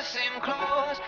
same clothes.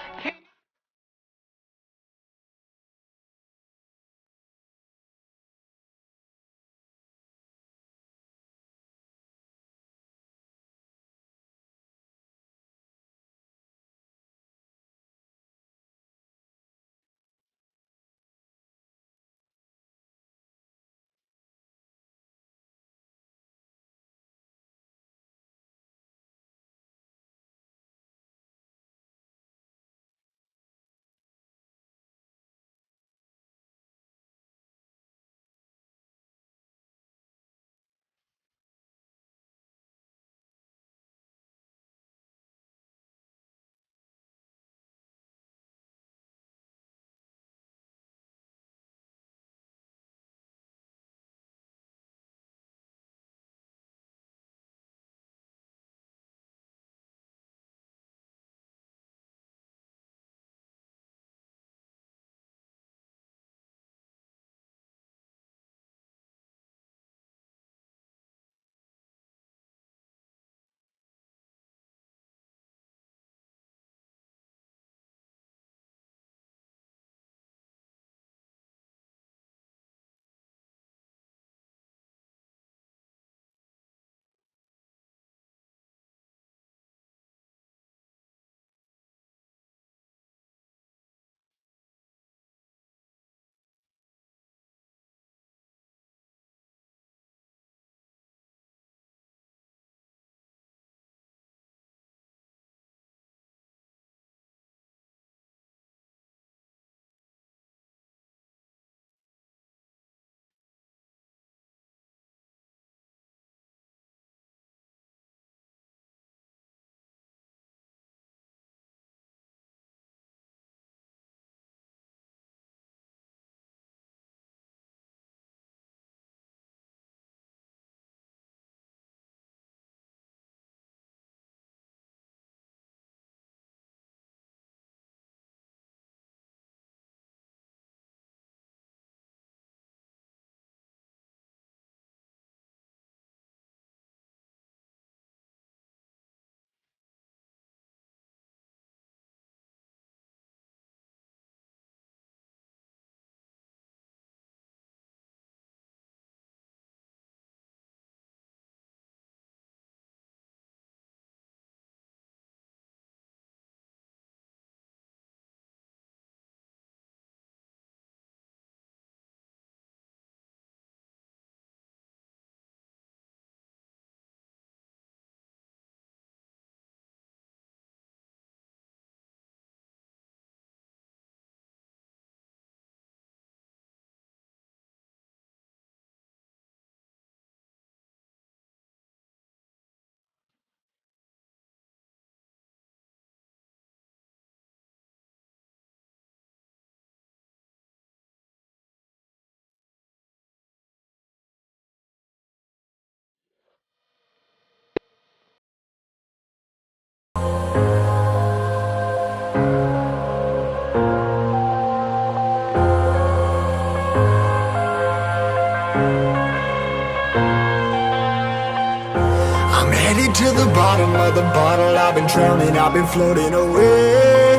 Headed to the bottom of the bottle, I've been drowning, I've been floating away.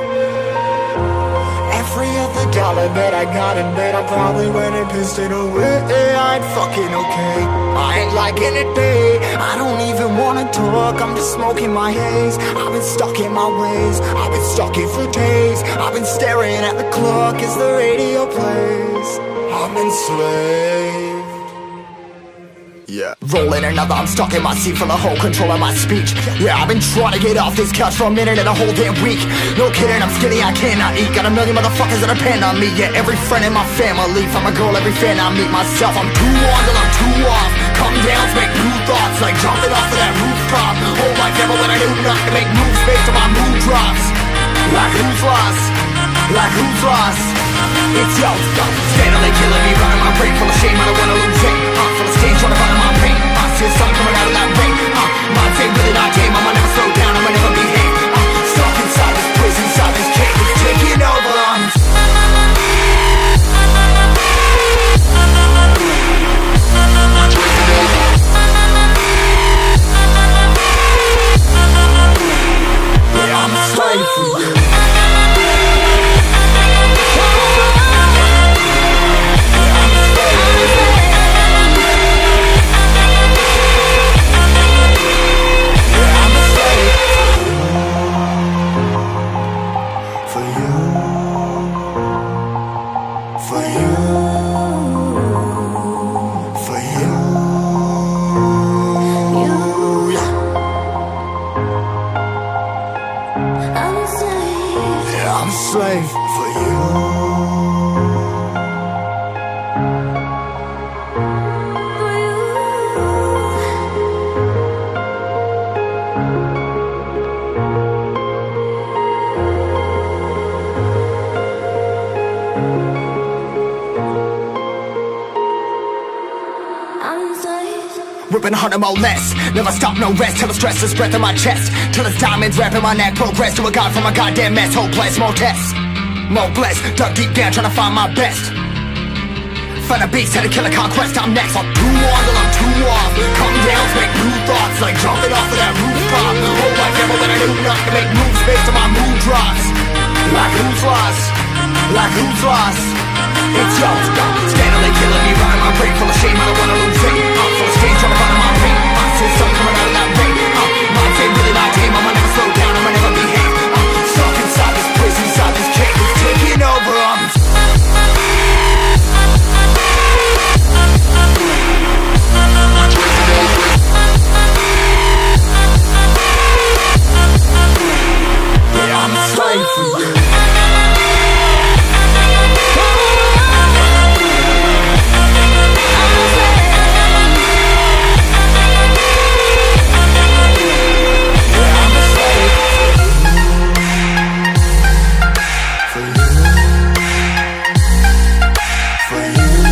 Every other dollar that I got in bed, I probably went and pissed it away. I ain't fucking okay, I ain't liking it, babe. I don't even wanna talk, I'm just smoking my haze. I've been stuck in my ways, I've been stuck in for days. I've been staring at the clock as the radio plays. I'm enslaved. Yeah, rolling another, I'm stuck in my seat for the whole control of my speech. Yeah, I've been trying to get off this couch for a minute and a whole damn week. No kidding, I'm skinny, I cannot eat. Got a million motherfuckers that depend on me. Yeah, every friend in my family, from a girl, every fan I meet myself. I'm too on till I'm too off. Come down to make new thoughts, like jumping off of that rooftop. Whole life ever when I knew not to make moves based on my mood drops. Like who's lost? Like who's lost? It's yo, steadily killing me, running my brain full of shame, I don't wanna lose it. Full of stage, trying to find my pain. I see the sun coming out of that rain. My day really not tame, I'ma never slow down, I'ma never behave. Stuck inside this prison, inside this cage, it's taking over. Yeah, I'm a slave for you. wanna molest. Never stop, no rest, till the stress is breath in my chest, till it's diamonds wrapping my neck. Progress to a god from a goddamn mess. Hopeless, more tests, more blessed. Dug deep down trying to find my best. Find a beast, had to kill a conquest. I'm next. I'm too on till I'm too off. Come down, make new thoughts, like jumping off of that rooftop. Whole life never when I knew not to make moves based on my mood drops. Like who's lost? Like who's lost? It's yours, steadily killing me, running my brain full of shame. I don't wanna